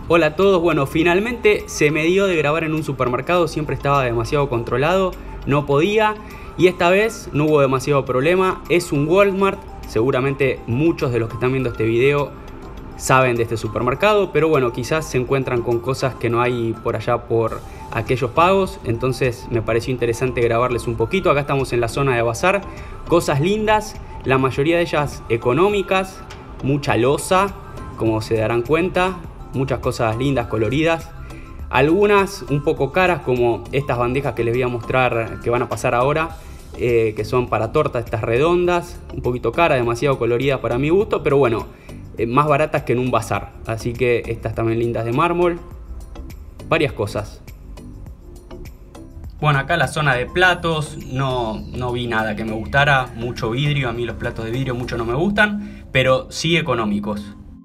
Hola a todos, bueno, finalmente se me dio de grabar en un supermercado, siempre estaba demasiado controlado, no podía y esta vez no hubo demasiado problema, es un Walmart, seguramente muchos de los que están viendo este video saben de este supermercado, pero bueno, quizás se encuentran con cosas que no hay por allá por aquellos pagos, entonces me pareció interesante grabarles un poquito. Acá estamos en la zona de bazar, cosas lindas, la mayoría de ellas económicas, mucha loza, como se darán cuenta, muchas cosas lindas, coloridas, algunas un poco caras como estas bandejas que les voy a mostrar que van a pasar ahora, que son para tortas, estas redondas, un poquito caras, demasiado coloridas para mi gusto, pero bueno, más baratas que en un bazar. Así que estas también lindas de mármol, varias cosas. Bueno, acá la zona de platos, no vi nada que me gustara, mucho vidrio, a mí los platos de vidrio mucho no me gustan, pero sí económicos.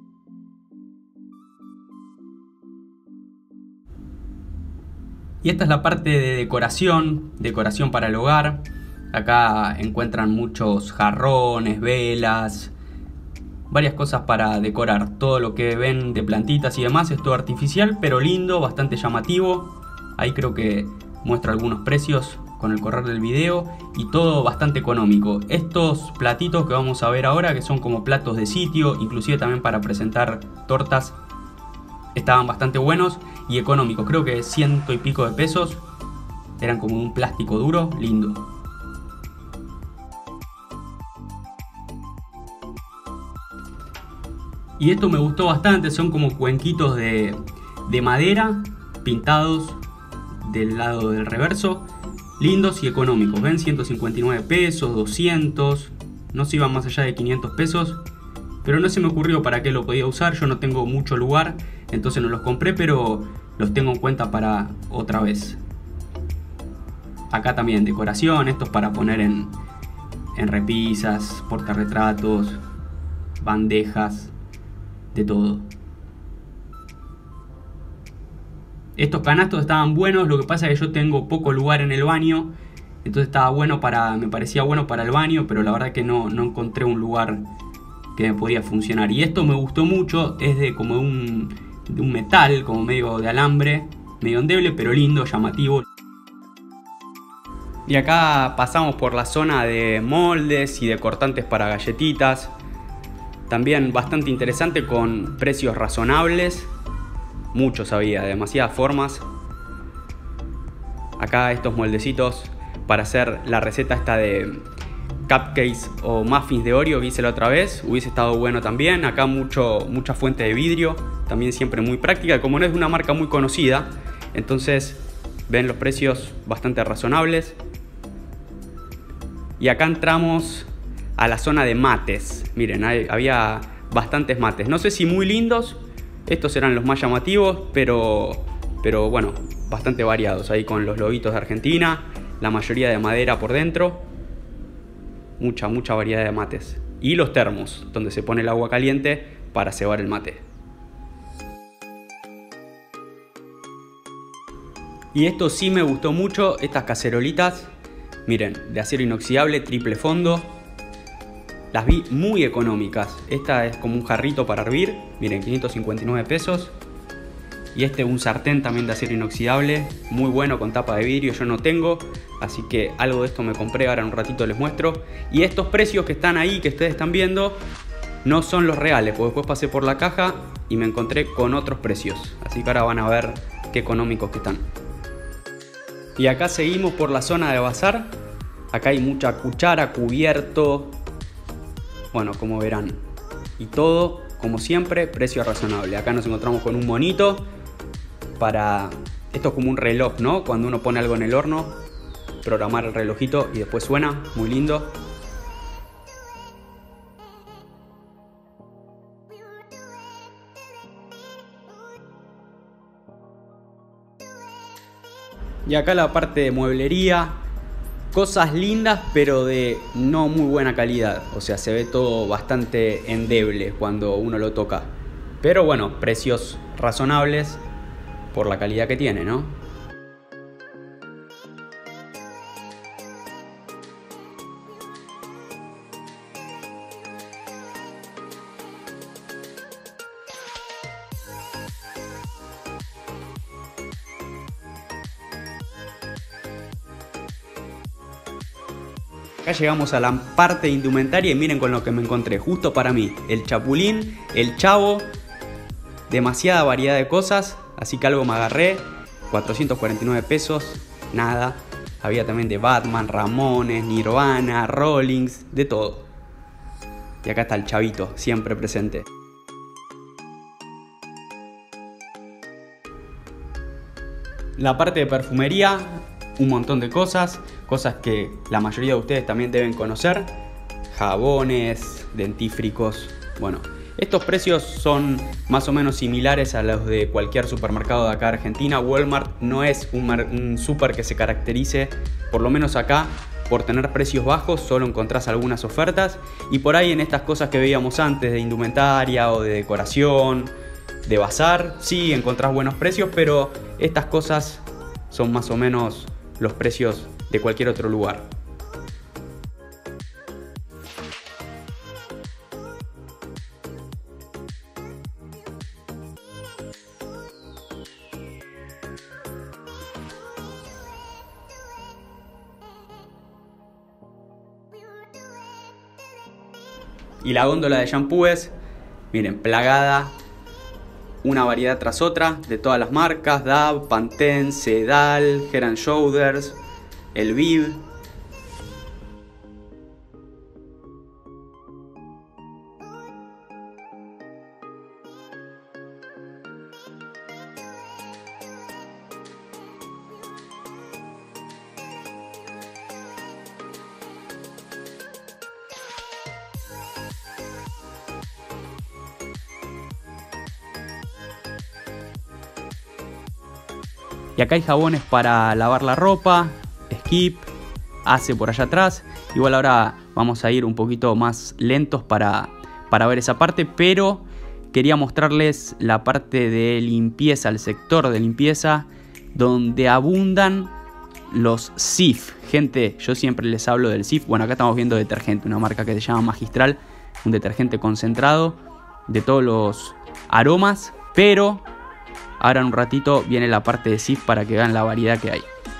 Y esta es la parte de decoración para el hogar. Acá encuentran muchos jarrones, velas, varias cosas para decorar. Todo lo que ven de plantitas y demás es todo artificial, pero lindo, bastante llamativo. Ahí creo que muestra algunos precios con el correr del video y todo bastante económico. Estos platitos que vamos a ver ahora, que son como platos de sitio, inclusive también para presentar tortas, estaban bastante buenos y económicos. Creo que 100 y pico de pesos. Eran como un plástico duro, lindo. Y esto me gustó bastante, son como cuenquitos de madera pintados del lado del reverso, lindos y económicos. Ven, 159 pesos, 200, no se iban más allá de 500 pesos, pero no se me ocurrió para qué lo podía usar. Yo no tengo mucho lugar, entonces no los compré, pero los tengo en cuenta para otra vez. Acá también decoración, estos para poner en repisas, portarretratos, bandejas, de todo. Estos canastos estaban buenos, lo que pasa es que yo tengo poco lugar en el baño, entonces estaba bueno me parecía bueno para el baño, pero la verdad que no encontré un lugar que me podía funcionar. Y esto me gustó mucho, es de como de un metal, como medio de alambre, medio endeble, pero lindo, llamativo. Y acá pasamos por la zona de moldes y de cortantes para galletitas. También bastante interesante, con precios razonables. Muchos había, demasiadas formas. Acá estos moldecitos para hacer la receta esta de cupcakes o muffins de Oreo que hice la otra vez. Hubiese estado bueno también. Acá mucha fuente de vidrio, también siempre muy práctica. Como no es una marca muy conocida, entonces ven los precios bastante razonables. Y acá entramos a la zona de mates. Miren, había bastantes mates. No sé si muy lindos, estos eran los más llamativos, pero bueno, bastante variados. Ahí con los loguitos de Argentina, la mayoría de madera por dentro. Mucha variedad de mates. Y los termos, donde se pone el agua caliente para cebar el mate. Y esto sí me gustó mucho, estas cacerolitas. Miren, de acero inoxidable, triple fondo. Las vi muy económicas. Esta es como un jarrito para hervir. Miren, 559 pesos. Y este un sartén también de acero inoxidable. Muy bueno, con tapa de vidrio. Yo no tengo, así que algo de esto me compré. Ahora en un ratito les muestro. Y estos precios que están ahí, que ustedes están viendo, no son los reales, porque después pasé por la caja y me encontré con otros precios. Así que ahora van a ver qué económicos que están. Y acá seguimos por la zona de bazar. Acá hay mucha cuchara, cubierto. Bueno, como verán. Y todo, como siempre, precio razonable. Acá nos encontramos con un monito para... Esto es como un reloj, ¿no? Cuando uno pone algo en el horno, programar el relojito y después suena. Muy lindo. Y acá la parte de mueblería. Cosas lindas, pero de no muy buena calidad. O sea, se ve todo bastante endeble cuando uno lo toca. Pero bueno, precios razonables por la calidad que tiene, ¿no? Acá llegamos a la parte de indumentaria y miren con lo que me encontré, justo para mí. El Chapulín, el Chavo, demasiada variedad de cosas, así que algo me agarré. 449 pesos, nada. Había también de Batman, Ramones, Nirvana, Rollings, de todo. Y acá está el Chavito, siempre presente. La parte de perfumería, un montón de cosas que la mayoría de ustedes también deben conocer. Jabones, dentífricos. Bueno, estos precios son más o menos similares a los de cualquier supermercado de acá de Argentina. Walmart no es un super que se caracterice, por lo menos acá, por tener precios bajos. Solo encontrás algunas ofertas. Y por ahí en estas cosas que veíamos antes de indumentaria o de decoración, de bazar, sí encontrás buenos precios, pero estas cosas son más o menos los precios de cualquier otro lugar. Y la góndola de shampoos, miren, plagada, una variedad tras otra de todas las marcas: Dove, Pantene, Sedal, Head & Shoulders, Elvive. Y acá hay jabones para lavar la ropa, Skip, Ace por allá atrás. Igual ahora vamos a ir un poquito más lentos para ver esa parte, pero quería mostrarles la parte de limpieza, el sector de limpieza, donde abundan los Cif. Gente, yo siempre les hablo del Cif. Bueno, acá estamos viendo detergente, una marca que se llama Magistral, un detergente concentrado de todos los aromas, pero ahora en un ratito viene la parte de Cif para que vean la variedad que hay.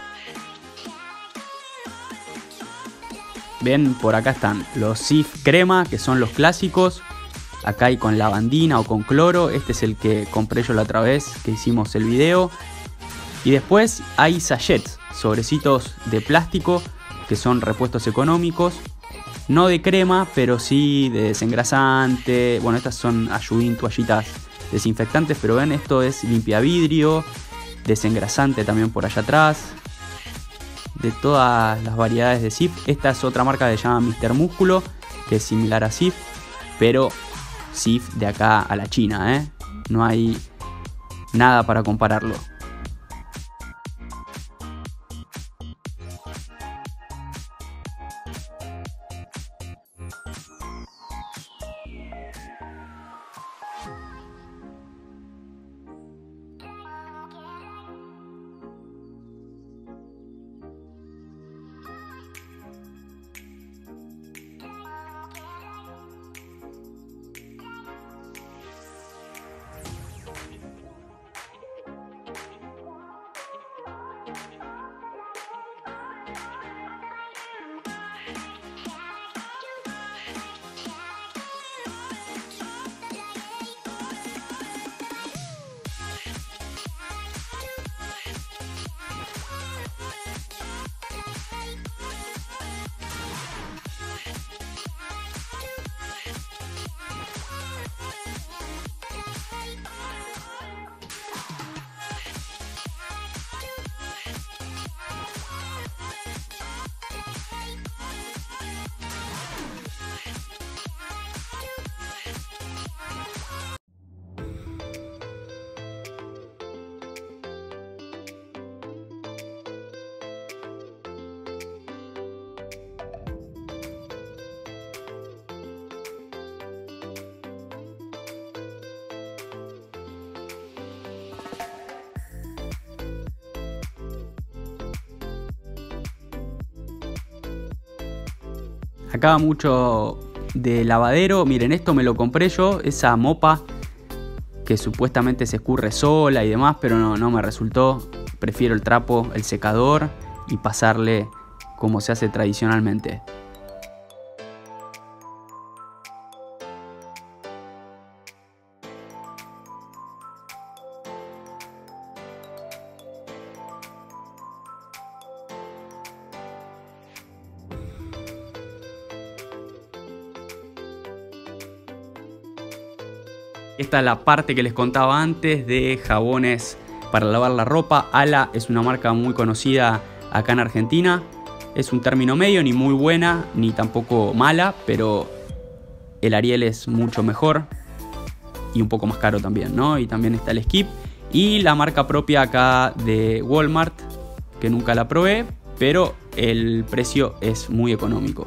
Ven, por acá están los Cif crema, que son los clásicos. Acá hay con lavandina o con cloro. Este es el que compré yo la otra vez que hicimos el video. Y después hay sachets, sobrecitos de plástico, que son repuestos económicos. No de crema, pero sí de desengrasante. Bueno, estas son ayudín, toallitas desinfectantes, pero ven, esto es limpiavidrio, desengrasante también por allá atrás, de todas las variedades de Cif. Esta es otra marca que se llama Mr. Músculo, que es similar a Cif, pero Cif de acá a la China, ¿eh? No hay nada para compararlo. Acá mucho de lavadero. Miren, esto me lo compré yo, esa mopa que supuestamente se escurre sola y demás, pero no me resultó. Prefiero el trapo, el secador y pasarle como se hace tradicionalmente. Esta es la parte que les contaba antes de jabones para lavar la ropa. Ala es una marca muy conocida acá en Argentina. Es un término medio, ni muy buena ni tampoco mala, pero el Ariel es mucho mejor y un poco más caro también, ¿no? Y también está el Skip y la marca propia acá de Walmart, que nunca la probé, pero el precio es muy económico.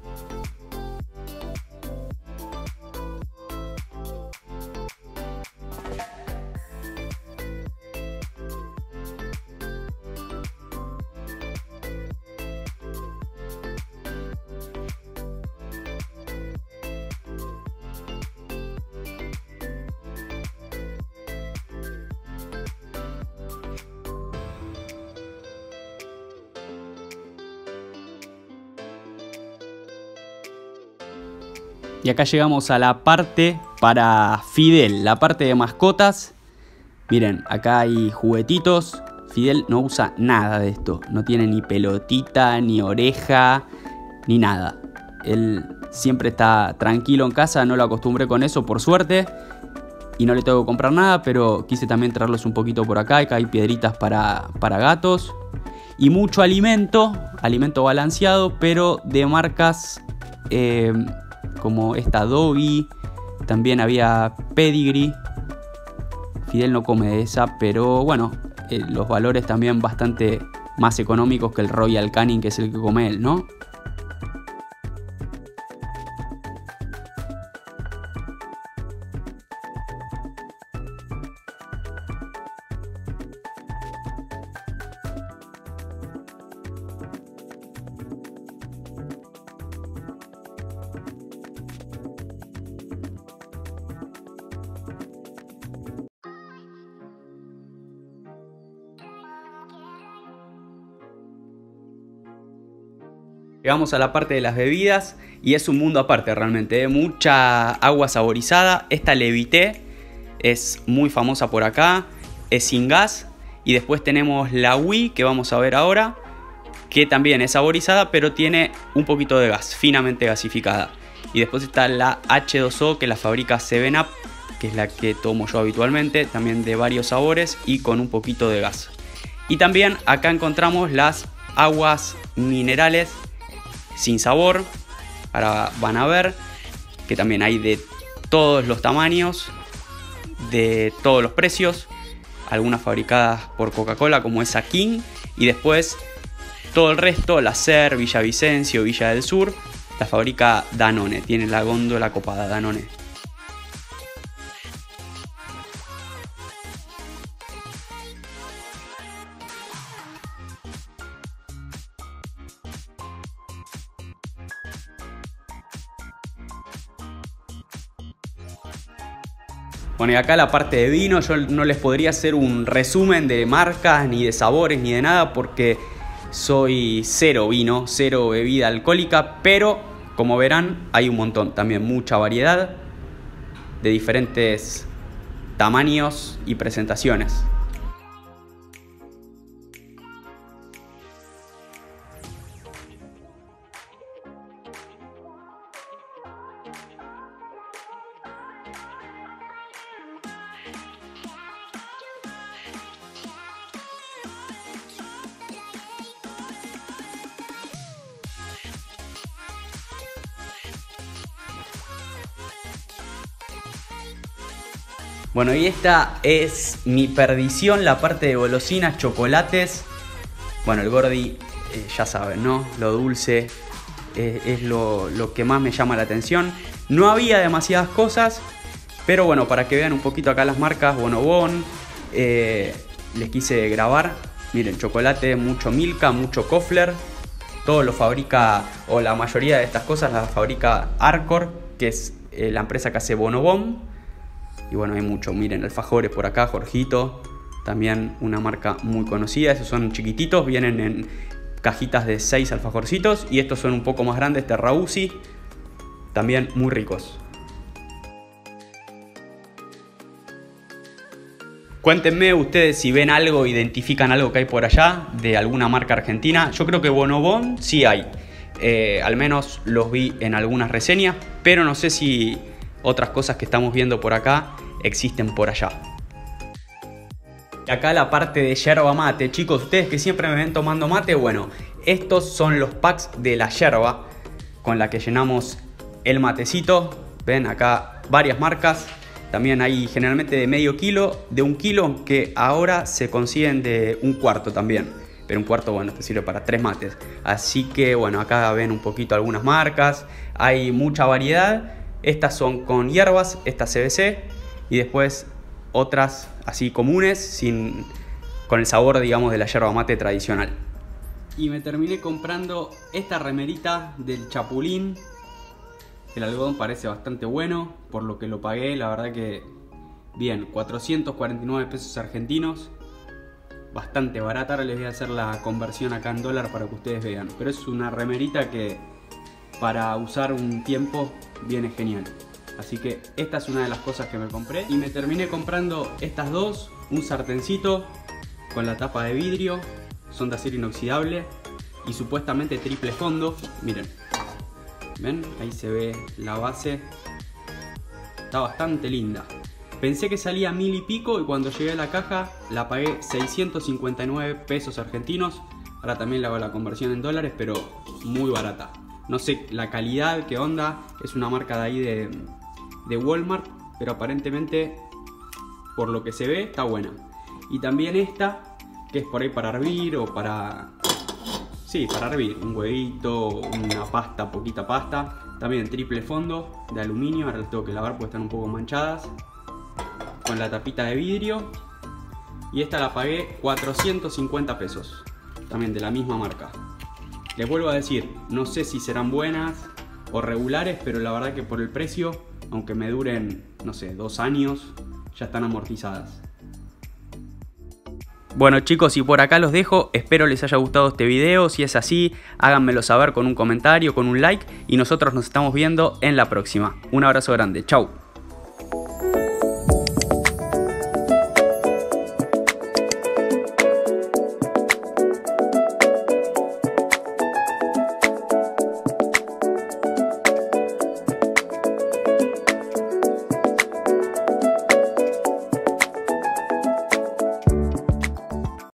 Y acá llegamos a la parte para Fidel, la parte de mascotas. Miren, acá hay juguetitos. Fidel no usa nada de esto. No tiene ni pelotita, ni oreja, ni nada. Él siempre está tranquilo en casa, no lo acostumbré con eso, por suerte. Y no le tengo que comprar nada, pero quise también traerles un poquito por acá. Acá hay piedritas para gatos. Y mucho alimento balanceado, pero de marcas como esta Doggy. También había Pedigree. Fidel no come de esa, pero bueno, los valores también bastante más económicos que el Royal Canin, que es el que come él, ¿no? Llegamos a la parte de las bebidas y es un mundo aparte realmente, ¿eh? Mucha agua saborizada. Esta Levité es muy famosa por acá, es sin gas. Y después tenemos la Wii, que vamos a ver ahora, que también es saborizada, pero tiene un poquito de gas, finamente gasificada. Y después está la H2O, que la fabrica 7up, que es la que tomo yo habitualmente, también de varios sabores y con un poquito de gas. Y también acá encontramos las aguas minerales sin sabor. Ahora van a ver que también hay de todos los tamaños, de todos los precios. Algunas fabricadas por Coca-Cola, como esa King, y después todo el resto, la Ser, Villavicencio, Villa del Sur, la fabrica Danone. Tiene la góndola copada Danone. Bueno, y acá la parte de vino, yo no les podría hacer un resumen de marcas, ni de sabores, ni de nada, porque soy cero vino, cero bebida alcohólica, pero como verán hay un montón, también mucha variedad de diferentes tamaños y presentaciones. Bueno, y esta es mi perdición, la parte de golosinas, chocolates. Bueno, el Gordi, ya saben, ¿no? Lo dulce es lo que más me llama la atención. No había demasiadas cosas, pero bueno, para que vean un poquito acá las marcas, Bonobon, les quise grabar. Miren, chocolate, mucho Milka, mucho Kofler. Todo lo fabrica, o la mayoría de estas cosas las fabrica Arcor, que es la empresa que hace Bonobon. Y bueno, hay mucho, miren, alfajores por acá, Jorgito, también una marca muy conocida. Esos son chiquititos, vienen en cajitas de 6 alfajorcitos. Y estos son un poco más grandes, Terrausi, también muy ricos. Cuéntenme ustedes si ven algo, identifican algo que hay por allá de alguna marca argentina. Yo creo que Bonobon sí hay, al menos los vi en algunas reseñas, pero no sé si otras cosas que estamos viendo por acá existen por allá. Y acá la parte de yerba mate, chicos, ustedes que siempre me ven tomando mate, bueno, estos son los packs de la yerba con la que llenamos el matecito. Ven acá varias marcas, también hay generalmente de medio kilo, de 1 kilo, que ahora se consiguen de 1/4 también. Pero 1/4, bueno, te sirve para 3 mates. Así que bueno, acá ven un poquito algunas marcas, hay mucha variedad. Estas son con hierbas, estas CBC, y después otras así comunes, con el sabor, digamos, de la yerba mate tradicional. Y me terminé comprando esta remerita del Chapulín. El algodón parece bastante bueno, por lo que lo pagué, la verdad que bien, 449 pesos argentinos. Bastante barata, ahora les voy a hacer la conversión acá en dólar para que ustedes vean. Pero es una remerita que para usar un tiempo viene genial. Así que esta es una de las cosas que me compré. Y me terminé comprando estas dos, un sartencito con la tapa de vidrio, son de acero inoxidable y supuestamente triple fondo. Miren, ven, ahí se ve la base, está bastante linda. Pensé que salía 1000 y pico y cuando llegué a la caja la pagué 659 pesos argentinos. Ahora también le hago la conversión en dólares, pero muy barata. No sé la calidad, qué onda, es una marca de ahí de Walmart, pero aparentemente por lo que se ve está buena. Y también esta, que es por ahí para hervir o para... sí, para hervir, un huevito, una pasta, poquita pasta. También triple fondo de aluminio, ahora las tengo que lavar porque están un poco manchadas. Con la tapita de vidrio. Y esta la pagué 450 pesos, también de la misma marca. Les vuelvo a decir, no sé si serán buenas o regulares, pero la verdad que por el precio, aunque me duren, no sé, 2 años, ya están amortizadas. Bueno chicos, y por acá los dejo, espero les haya gustado este video. Si es así, háganmelo saber con un comentario, con un like, y nosotros nos estamos viendo en la próxima. Un abrazo grande, chau.